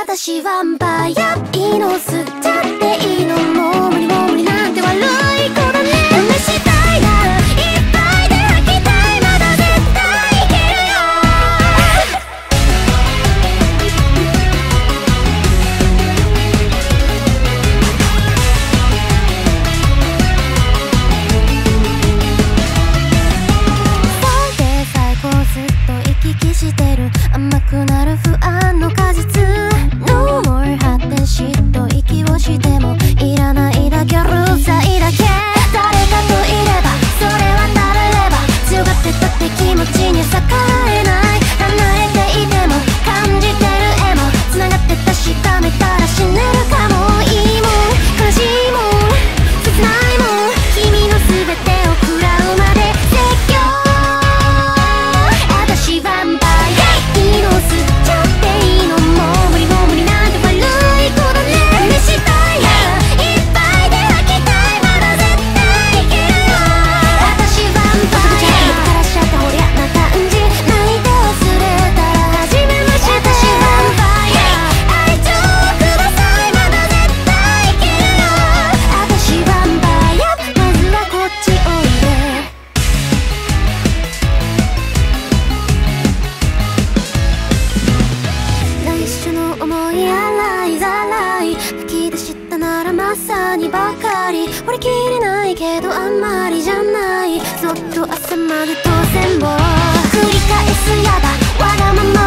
私ヴァンパイアいいの吸っちゃっていいのもう無理もう無理なんて悪い子だね試したいならいっぱいで吐きたいまだ絶対いけるよそうで最高ずっと行き来してる甘くなる不安の果実 No more 発展しと息をしてもいらないだけうるさいだけ誰かといればそれはなれれば強がってたって気持ちに逆らえない離れていても感じてる絵も繋がってたしダメたら死ねるかもいいもん悲しいもん切ないもん君の全てを食らうまで説教私ヴァンパイアいいの吸っちゃっていいのもう無理もう無理なんて悪い子だね試したいならいっぱいで吐きたいまだ絶対いけるよ私ヴァンパイアからしちゃったほりゃな感じ泣いて忘れたら始めましょう私ヴァンパイア愛情をくださいまだ絶対いけるよ私ヴァンパイアまずはこっちおいで来週の思い洗いざらい吹き出したならまさにばかり割り切れないけどあんまりじゃないそっと朝まで当選を繰り返すやだわがまま